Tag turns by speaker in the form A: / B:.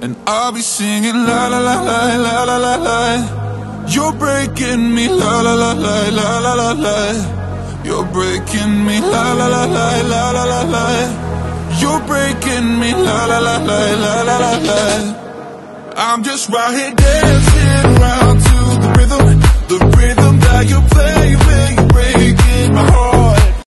A: and I'll be singing la la la la la la la la. You're breaking me la la la la la la la la. You're breaking me la la la la la la la la. You're breaking me la la la la la la la la. I'm just right here dancing